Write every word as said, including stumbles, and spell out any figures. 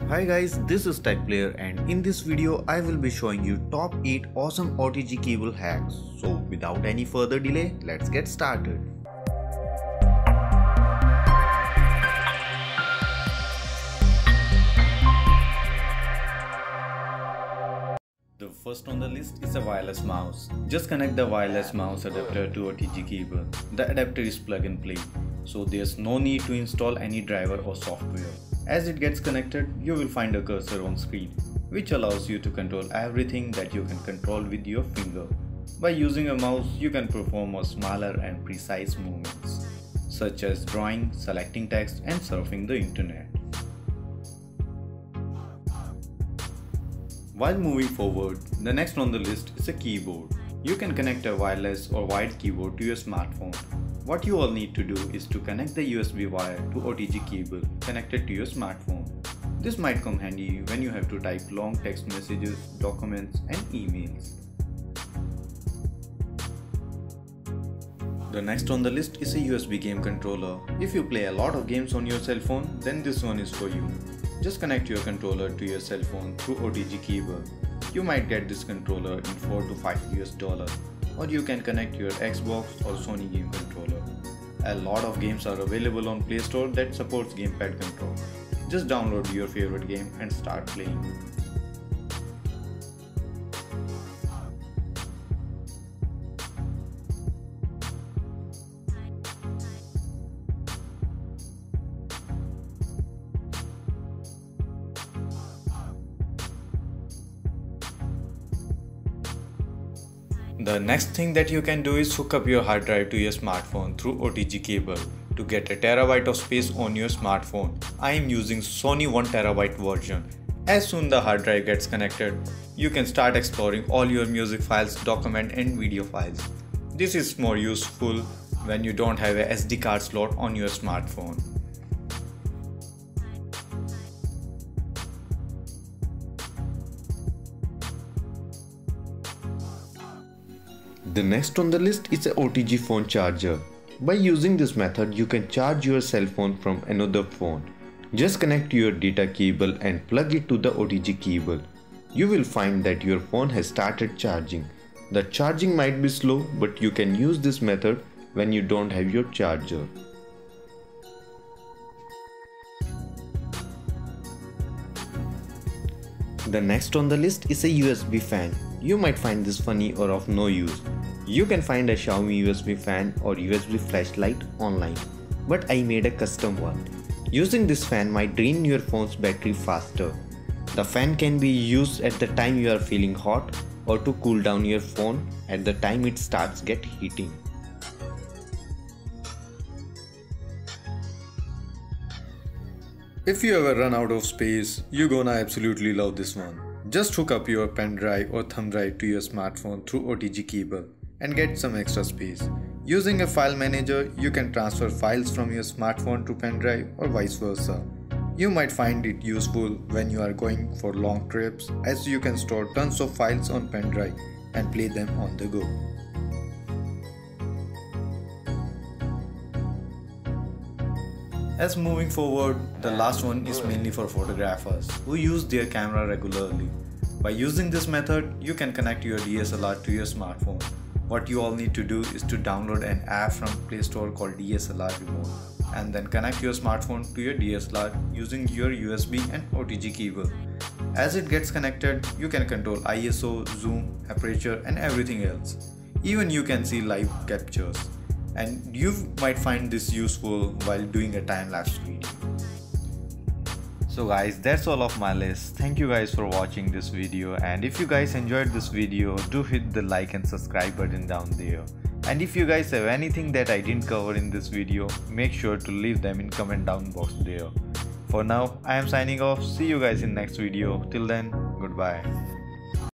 Hi guys, this is Tech Player and in this video I will be showing you top eight awesome O T G cable hacks. So without any further delay, let's get started. The first on the list is a wireless mouse. Just connect the wireless mouse adapter to O T G cable. The adapter is plug and play, so there's no need to install any driver or software. As it gets connected, you will find a cursor on screen, which allows you to control everything that you can control with your finger. By using a mouse, you can perform a smaller and precise movements, such as drawing, selecting text, and surfing the internet. While moving forward, the next on the list is a keyboard. You can connect a wireless or wired keyboard to your smartphone. What you all need to do is to connect the U S B wire to O T G cable connected to your smartphone. This might come handy when you have to type long text messages, documents, and emails. The next on the list is a U S B game controller. If you play a lot of games on your cell phone, then this one is for you. Just connect your controller to your cell phone through O T G cable. You might get this controller in four to five U S dollars, or you can connect your Xbox or Sony game controller. A lot of games are available on Play Store that supports gamepad control. Just download your favorite game and start playing. The next thing that you can do is hook up your hard drive to your smartphone through O T G cable to get a terabyte of space on your smartphone. I am using Sony one terabyte version. As soon the hard drive gets connected, you can start exploring all your music files, document and video files. This is more useful when you don't have a S D card slot on your smartphone. The next on the list is a O T G phone charger. By using this method, you can charge your cell phone from another phone. Just connect your data cable and plug it to the O T G cable. You will find that your phone has started charging. The charging might be slow, but you can use this method when you don't have your charger. The next on the list is a U S B fan. You might find this funny or of no use. You can find a Xiaomi U S B fan or U S B flashlight online, but I made a custom one. Using this fan might drain your phone's battery faster. The fan can be used at the time you are feeling hot or to cool down your phone at the time it starts get heating. If you ever run out of space, you're gonna absolutely love this one. Just hook up your pen drive or thumb drive to your smartphone through O T G cable and get some extra space. Using a file manager, you can transfer files from your smartphone to pen drive or vice versa. You might find it useful when you are going for long trips, as you can store tons of files on pen drive and play them on the go. As moving forward, the last one is mainly for photographers who use their camera regularly. By using this method, you can connect your D S L R to your smartphone. What you all need to do is to download an app from Play Store called D S L R Remote and then connect your smartphone to your D S L R using your U S B and O T G cable. As it gets connected, you can control I S O, zoom, aperture and everything else. Even you can see live captures. And you might find this useful while doing a time-lapse video. So guys, that's all of my list. Thank you guys for watching this video, and if you guys enjoyed this video, do hit the like and subscribe button down there. And if you guys have anything that I didn't cover in this video, make sure to leave them in comment down box there. For now, I am signing off. See you guys in next video. Till then, goodbye.